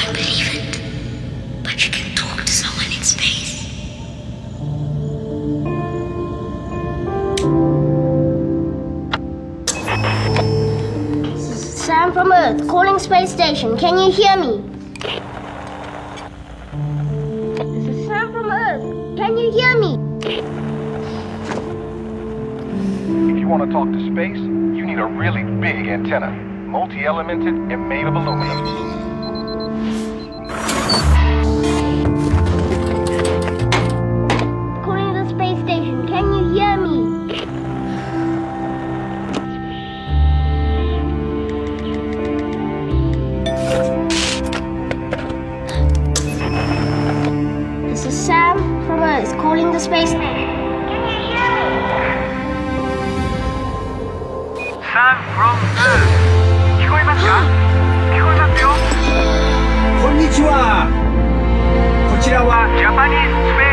won't believe it, but you can talk to someone in space. Sam from Earth, calling space station. Can you hear me? This is Sam from Earth. Can you hear me? If you want to talk to space, you need a really big antenna. Multi-elemented and made of aluminum. Calling the space station. Can you hear me? This is Sam from Earth calling the space station. Can you hear me? Sam from Earth. 聞こえますか？聞こえますよ。 こんにちは。こちらはジャパニーズスペ